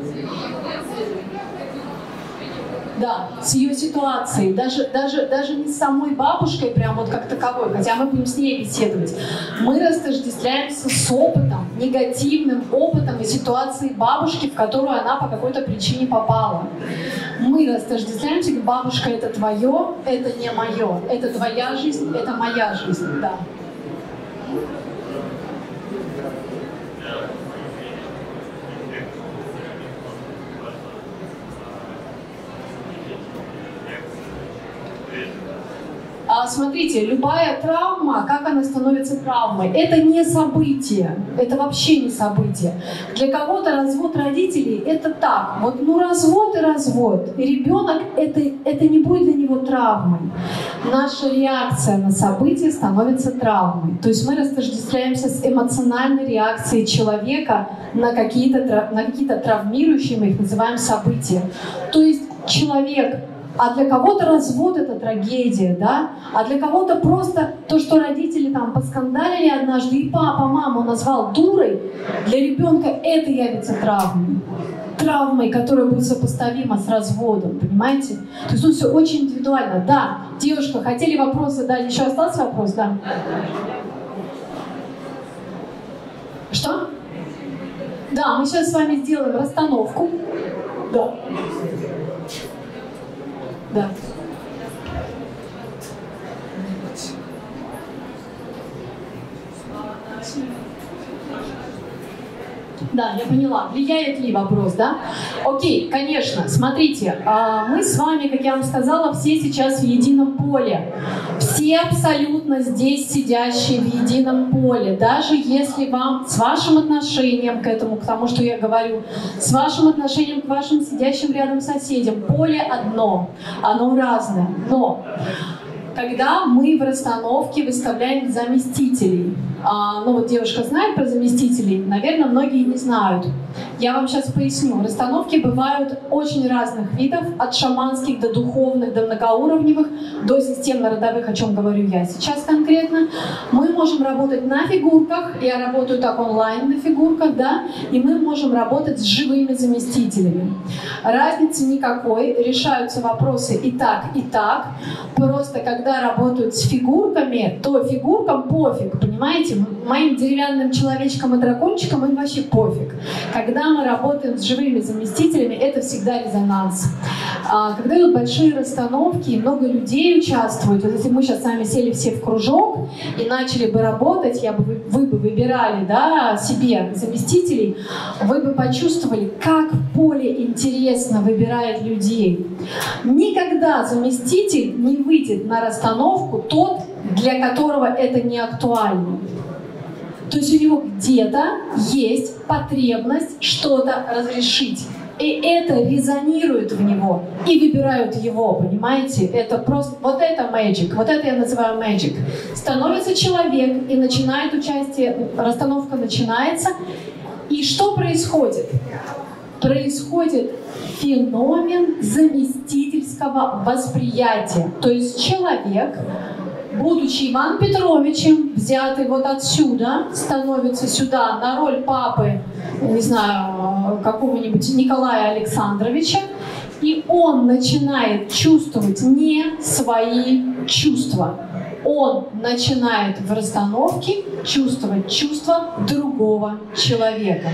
Да, с ее ситуацией, даже, даже, даже не с самой бабушкой прям вот как таковой, хотя мы будем с ней беседовать. Мы растождествляемся с опытом, негативным опытом и ситуацией бабушки, в которую она по какой-то причине попала. Мы растождествляемся, как бабушка — это твое, это не мое, это твоя жизнь, это моя жизнь, да. Смотрите, любая травма, как она становится травмой, это не событие, это вообще не событие. Для кого-то развод родителей — это так, вот ну развод и развод, и ребенок это, это не будет для него травмой. Наша реакция на событие становится травмой. То есть мы растождествляемся с эмоциональной реакцией человека на какие-то, на какие-то травмирующие, мы их называем, события. То есть человек... А для кого-то развод — это трагедия, да? А для кого-то просто то, что родители там поскандалили однажды, и папа маму назвал дурой, для ребенка это явится травмой. Травмой, которая будет сопоставима с разводом, понимаете? То есть тут все очень индивидуально. Да, девушка, хотели вопросы? Да, еще остался вопрос? Да. Что? Да, мы сейчас с вами сделаем расстановку. Да. Да. Да, я поняла. Влияет ли вопрос, да? Окей, конечно. Смотрите, мы с вами, как я вам сказала, все сейчас в едином поле. Все абсолютно здесь сидящие в едином поле. Даже если вам с вашим отношением к этому, к тому, что я говорю, с вашим отношением к вашим сидящим рядом соседям, поле одно, оно разное. Но когда мы в расстановке выставляем заместителей, а, ну вот девушка знает про заместителей, наверное, многие не знают. Я вам сейчас поясню. Расстановки бывают очень разных видов, от шаманских до духовных, до многоуровневых, до системно-родовых, о чем говорю я сейчас конкретно. Мы можем работать на фигурках, я работаю так онлайн на фигурках, да, и мы можем работать с живыми заместителями. Разницы никакой, решаются вопросы и так, и так. Просто когда работают с фигурками, то фигуркам пофиг, понимаете? Моим деревянным человечкам и дракончикам им вообще пофиг. Когда мы работаем с живыми заместителями, это всегда резонанс. А когда идут большие расстановки, много людей участвуют, вот если мы сейчас с вами сели все в кружок и начали бы работать, я бы, вы бы выбирали, да, себе заместителей, вы бы почувствовали, как поле интересно выбирает людей. Никогда заместитель не выйдет на расстановку тот, для которого это не актуально. То есть у него где-то есть потребность что-то разрешить. И это резонирует в него, и выбирают его, понимаете? Это просто, вот это magic, вот это я называю magic. Становится человек, и начинает участие, расстановка начинается, и что происходит? Происходит феномен заместительского восприятия. То есть человек, будучи Иваном Петровичем, взятый вот отсюда, становится сюда на роль папы, не знаю, какого-нибудь Николая Александровича, и он начинает чувствовать не свои чувства. Он начинает в расстановке чувствовать чувства другого человека.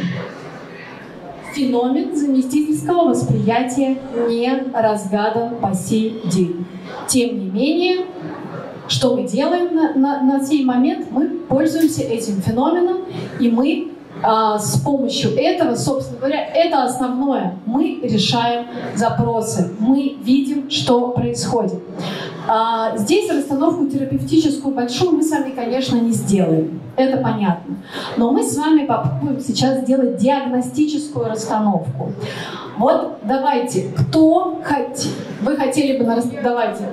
Феномен заместительского восприятия не разгадан по сей день. Тем не менее, что мы делаем на, на, на сей момент? Мы пользуемся этим феноменом, и мы а, с помощью этого, собственно говоря, это основное. Мы решаем запросы, мы видим, что происходит. А, здесь расстановку терапевтическую большую мы с вами, конечно, не сделаем. Это понятно. Но мы с вами попробуем сейчас сделать диагностическую расстановку. Вот давайте, кто хотите? Вы хотели бы на расстановку? Давайте.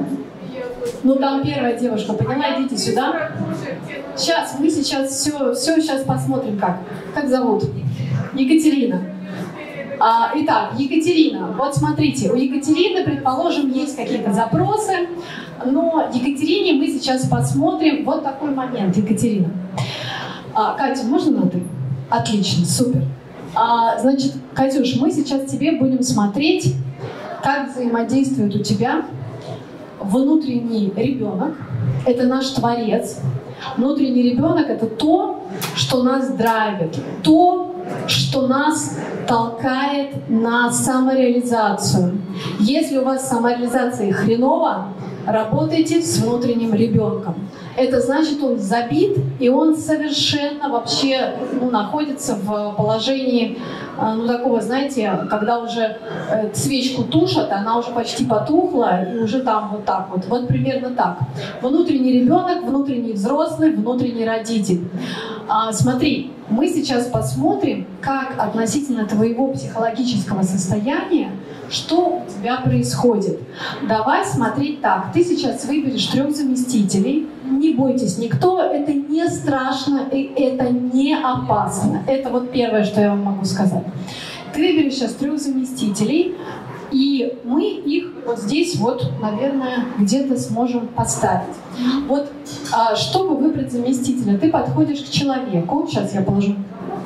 Ну там первая девушка, поняла, идите сюда. Сейчас, мы сейчас все, все сейчас посмотрим, как. Как зовут? Екатерина. А, итак, Екатерина, вот смотрите, у Екатерины, предположим, есть какие-то запросы, но Екатерине мы сейчас посмотрим вот такой момент, Екатерина. А, Катя, можно на «ты»? Отлично, супер. А, значит, Катюш, мы сейчас тебе будем смотреть, как взаимодействует у тебя внутренний ребенок. Это наш творец. Внутренний ребенок — это то, что нас драйвит, то, что нас толкает на самореализацию. Если у вас самореализация хреново, работайте с внутренним ребенком. Это значит, он забит, и он совершенно вообще ну, находится в положении, ну, такого, знаете, когда уже э, свечку тушат, она уже почти потухла, и уже там вот так вот. Вот примерно так. Внутренний ребенок, внутренний взрослый, внутренний родитель. А, смотри, мы сейчас посмотрим, как относительно твоего психологического состояния, что у тебя происходит. Давай смотреть так. Ты сейчас выберешь трех заместителей. Не бойтесь, никто, это не страшно и это не опасно. Это вот первое, что я вам могу сказать. Ты выберешь сейчас трех заместителей, и мы их вот здесь вот, наверное, где-то сможем поставить. Вот, а, чтобы выбрать заместителя, ты подходишь к человеку. Сейчас я положу.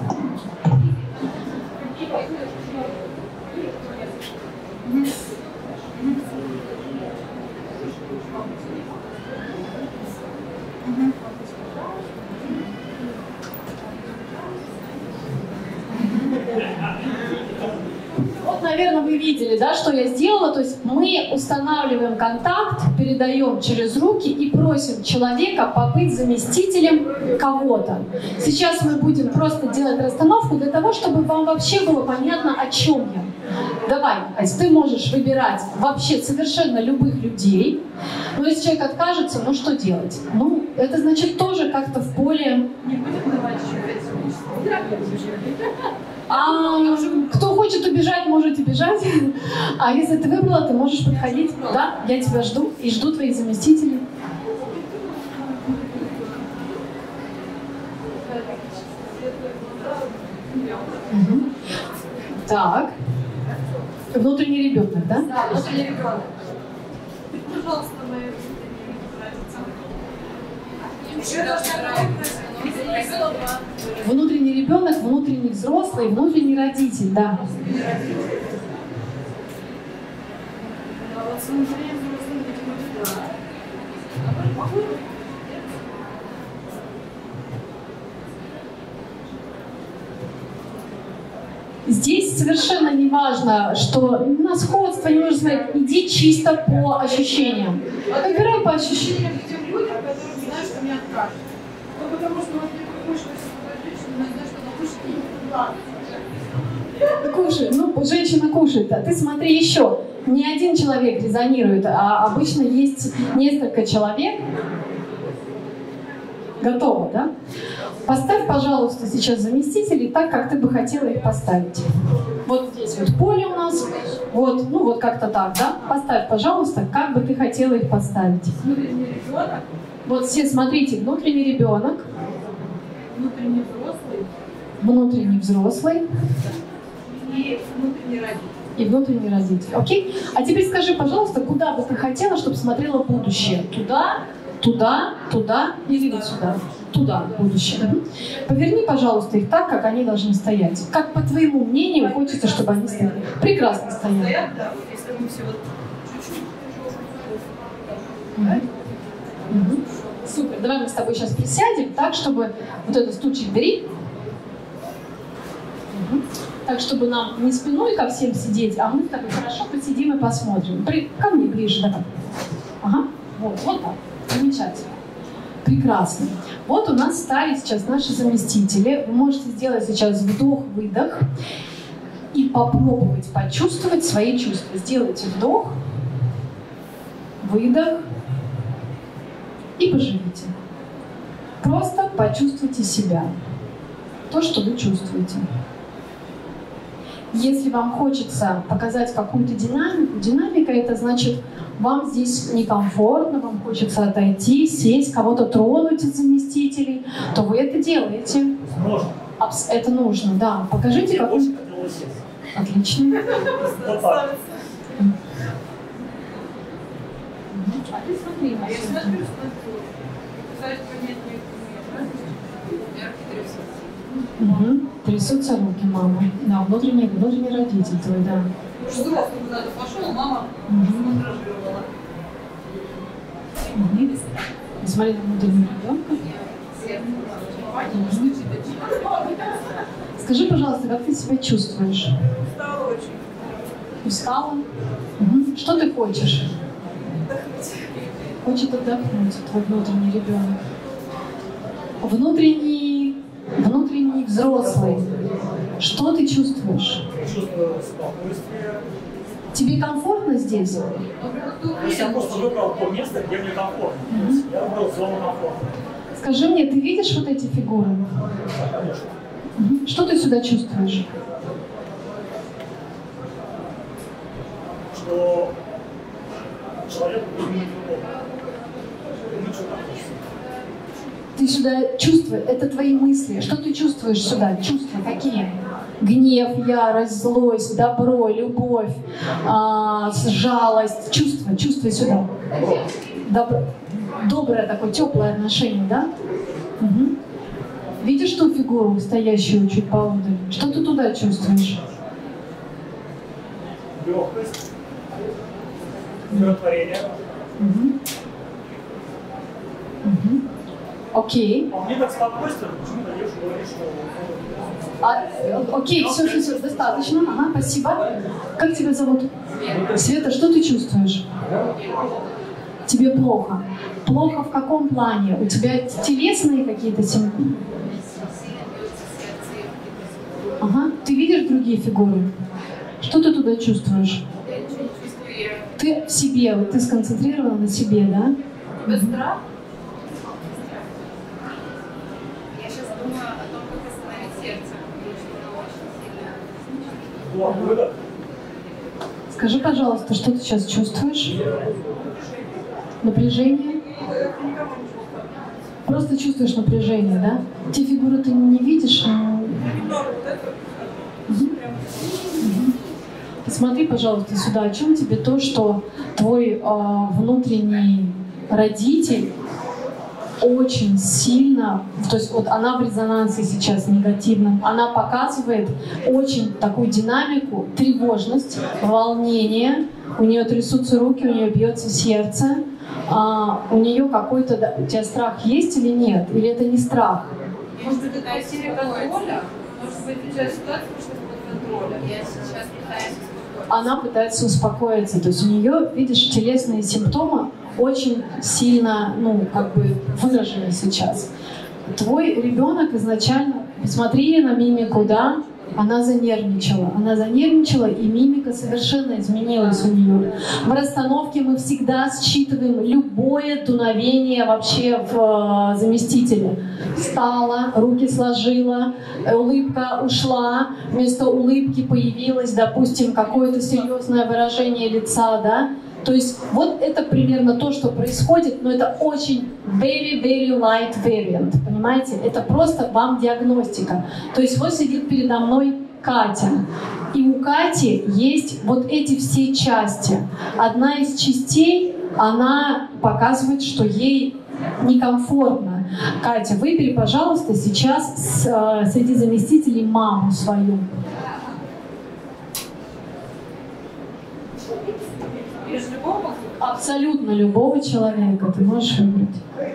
Вот, наверное, вы видели, да, что я сделала. То есть мы устанавливаем контакт, передаем через руки и просим человека побыть заместителем кого-то. Сейчас мы будем просто делать расстановку для того, чтобы вам вообще было понятно, о чем я. Давай, Ась, ты можешь выбирать вообще совершенно любых людей. Но если человек откажется, ну что делать? Ну, это значит тоже как-то в поле... Не будем давать еще. А кто хочет убежать, можете бежать. А если ты выбрала, ты можешь подходить. Да, я тебя жду и жду твоих заместителей. Угу. Так. Внутренний ребенок, да? Да, внутренний ребенок. Пожалуйста, моя внутренний ребенок, внутренний взрослый, внутренний родитель, да. Здесь совершенно не важно, что на сходство не нужно смотреть, иди чисто по ощущениям. Выбирай по ощущениям. тем людям, которые знают, что мне откажут. Ну, потому что вот мне хочется знать, что она кушает, и ладно. Кушай, ну, женщина кушает, а ты смотри еще. Не один человек резонирует, а обычно есть несколько человек. Готово, да? Поставь, пожалуйста, сейчас заместителей так, как ты бы хотела их поставить. Вот здесь вот поле у нас, вот, ну вот как-то так, да? Поставь, пожалуйста, как бы ты хотела их поставить. Внутренний ребенок. Вот все, смотрите, внутренний ребенок. Внутренний взрослый. Внутренний взрослый. И внутренний родитель. И внутренний родитель. Окей? А теперь скажи, пожалуйста, куда бы ты хотела, чтобы смотрело будущее? Туда, туда, туда или вот сюда? Туда, будущее. Угу. Поверни, пожалуйста, их так, как они должны стоять. Как, по твоему мнению, хочется, чтобы они стояли? Прекрасно стояли. Стоят, да, вот если мы все вот чуть-чуть. Угу. Угу. Супер. Давай мы с тобой сейчас присядем так, чтобы вот этот стульчик бери. Угу. Так, чтобы нам не спиной ко всем сидеть, а мы с тобой хорошо посидим и посмотрим. При... Ко мне ближе, давай. Ага. Вот, вот так. Замечательно. Прекрасно. Вот у нас стали сейчас наши заместители. Вы можете сделать сейчас вдох-выдох и попробовать почувствовать свои чувства. Сделайте вдох, выдох и поживите. Просто почувствуйте себя. То, что вы чувствуете. Если вам хочется показать какую-то динамику, динамика — это значит, вам здесь некомфортно, вам хочется отойти, сесть, кого-то тронуть из заместителей, то вы это делаете. Можно. Это нужно, да. Покажите, как вы... Отлично. Вот так. А ты смотри, Я смотрю, смотрю. Пытаюсь понять мою Угу. Трясутся руки мамы. Да, внутренний, внутренний родитель твой, да. взрослый куда-то пошел, мама Угу. мандражировала. Угу. Смотри на внутреннего ребенка. Угу. Скажи, пожалуйста, как ты себя чувствуешь? Устала очень. Устала? Угу. Что ты хочешь? Отдохнуть. Хочет отдохнуть твой внутренний ребенок. Внутренний, внутренний взрослый. Что ты чувствуешь? Чувствую спокойствие. Тебе комфортно здесь? То есть я просто выбрал то место, где мне комфортно. Мгм. Я выбрал зону комфорта. Скажи мне, ты видишь вот эти фигуры? Да, конечно. Мгм. Что ты сюда чувствуешь? Что человек думает любовь. Думает, что так хочется. Ты сюда чувствуешь, это твои мысли. Что ты чувствуешь сюда? Чувства какие? Гнев, ярость, злость, добро, любовь, а, жалость. Чувства, чувства сюда. Добро. Доброе такое, теплое отношение, да? Угу. Видишь ту фигуру, стоящую чуть поодаль? Что ты туда чувствуешь? Легкость. Умиротворение. Угу. Угу. Окей. А мне так спокойствие, почему-то девушка говорит, что... А, э, окей, все, все, все, достаточно. Ага, спасибо. Как тебя зовут? Света, что ты чувствуешь? Тебе плохо. Плохо в каком плане? У тебя телесные какие-то симптомы? Ага. Ты видишь другие фигуры? Что ты туда чувствуешь? Ты в себе, вот ты сконцентрирована на себе, да? Без страха? Я сейчас думаю о том, как остановить сердце, потому что оно очень сильно. Вдох, выдох. Скажи, пожалуйста, что ты сейчас чувствуешь? Напряжение? Просто чувствуешь напряжение, да? Те фигуры ты не видишь, но... Угу. Угу. Посмотри, пожалуйста, сюда. О чем тебе то, что твой э, внутренний родитель очень сильно, то есть вот она в резонансе сейчас негативном, она показывает очень такую динамику, тревожность, волнение, у нее трясутся руки, у нее бьется сердце, а, у нее какой-то, да, у тебя страх есть или нет? Или это не страх? Может быть, это потеря контроля? Может быть, сейчас ситуация пришла под контролем? Я сейчас пытаюсь успокоиться. Она пытается успокоиться, то есть у нее, видишь, телесные симптомы очень сильно, ну, как бы выражены сейчас. Твой ребенок изначально, посмотри на мимику, да, Она занервничала. Она занервничала, и мимика совершенно изменилась у нее. В расстановке мы всегда считываем любое дуновение вообще в заместителе. Встала, руки сложила, улыбка ушла, вместо улыбки появилось, допустим, какое-то серьезное выражение лица, да? То есть вот это примерно то, что происходит, но это очень very, very light variant, понимаете? Это просто вам диагностика. То есть вот сидит передо мной Катя, и у Кати есть вот эти все части. Одна из частей, она показывает, что ей некомфортно. Катя, выбери, пожалуйста, сейчас с, среди заместителей маму свою. Абсолютно любого человека ты можешь выбрать.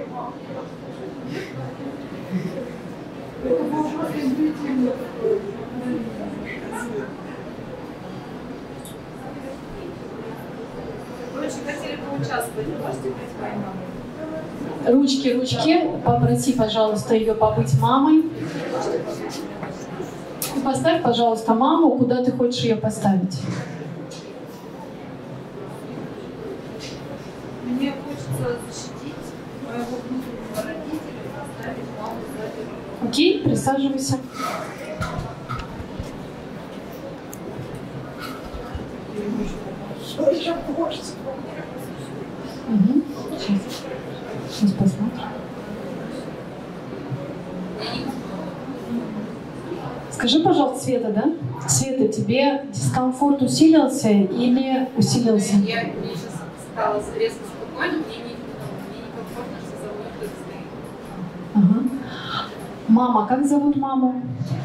Вы очень хотели поучаствовать. Можете быть моей мамой? Ручки, ручки. Попроси, пожалуйста, ее побыть мамой. И поставь, пожалуйста, маму, куда ты хочешь ее поставить. Мне хочется защитить моего внутреннего родителя и поставить маму сзади. Окей, присаживайся. Угу. Сейчас. Сейчас посмотрим. Скажи, пожалуйста, Света, да? Света, тебе дискомфорт усилился или усилился? Я, мне сейчас стало резко спокойно, мне не, мне некомфортно, что за мной кто-то стоит. Ага. Мама, как зовут маму?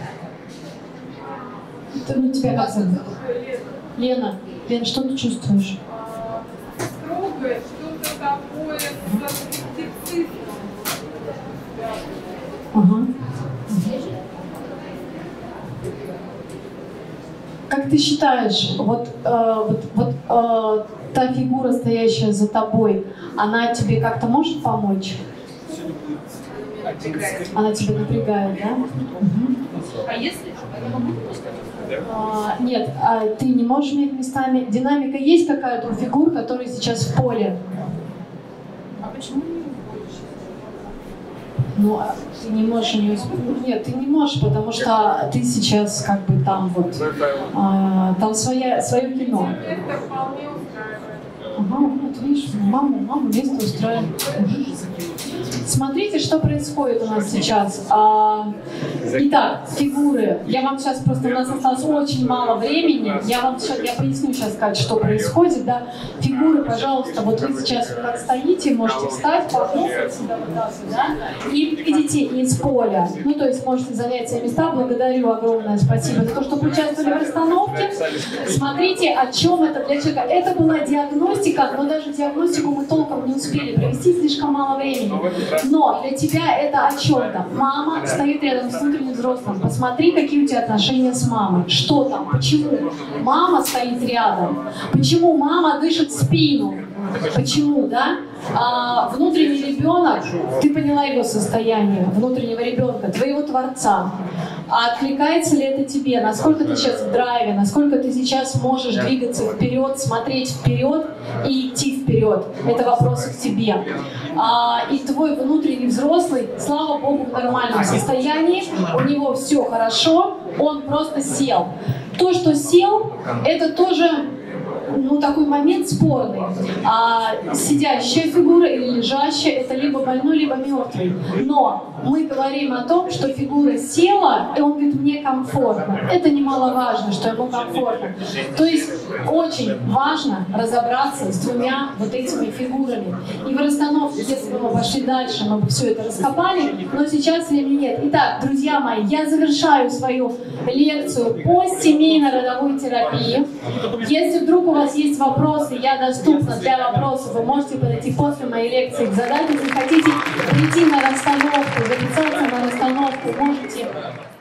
Ты, ну, тебя как зовут? Лена. Лена, что ты чувствуешь? Строгое, что-то такое со скептицизмом. Ага. Как ты считаешь, вот, э, вот, вот э, та фигура, стоящая за тобой, она тебе как-то может помочь? Она тебя напрягает, да? Угу. А если? А, нет, а ты не можешь менять местами. Динамика есть какая-то у фигур, которые сейчас в поле? А почему не уходишь? Ну, а ты не можешь у нее... Нет, ты не можешь, потому что ты сейчас как бы там вот... А, там своя, свое кино. Это вполне устраивает. Ага, вот видишь, маму, маму место устраивает. Смотрите, что происходит у нас сейчас. А, итак, фигуры. Я вам сейчас просто, у нас осталось очень мало времени. Я вам сейчас, я поясню сейчас, как, что происходит. Да? Фигуры, пожалуйста, вот вы сейчас как стоите, можете встать, похлопать сюда, вот сюда, и видите из поля. Ну, то есть можете занять свои места. Благодарю огромное спасибо за то, что поучаствовали в расстановке. Смотрите, о чем это для человека. Это была диагностика, но даже диагностику мы толком не успели провести, слишком мало времени. Но для тебя это о чем-то. Мама стоит рядом с внутренним взрослым. Посмотри, какие у тебя отношения с мамой. Что там? Почему? Мама стоит рядом. Почему мама дышит в спину? Почему, да? А, внутренний ребенок, ты поняла его состояние, внутреннего ребенка, твоего Творца. А откликается ли это тебе? Насколько ты сейчас в драйве? Насколько ты сейчас можешь двигаться вперед, смотреть вперед и идти вперед? Это вопросы к тебе. А, и твой внутренний взрослый, слава Богу, в нормальном состоянии, у него все хорошо, он просто сел. То, что сел, это тоже... ну, такой момент спорный. А сидящая фигура или лежащая — это либо больной, либо мертвый. Но мы говорим о том, что фигура села, и он говорит, мне комфортно. Это немаловажно, что ему комфортно. То есть очень важно разобраться с двумя вот этими фигурами. И в расстановке, если бы мы пошли дальше, мы бы все это раскопали, но сейчас времени нет. Итак, друзья мои, я завершаю свою лекцию по семейно-родовой терапии. Если вдруг у вас есть вопросы, я доступна для вопросов, вы можете подойти после моей лекции их задать. Если хотите прийти на расстановку, записаться на расстановку, можете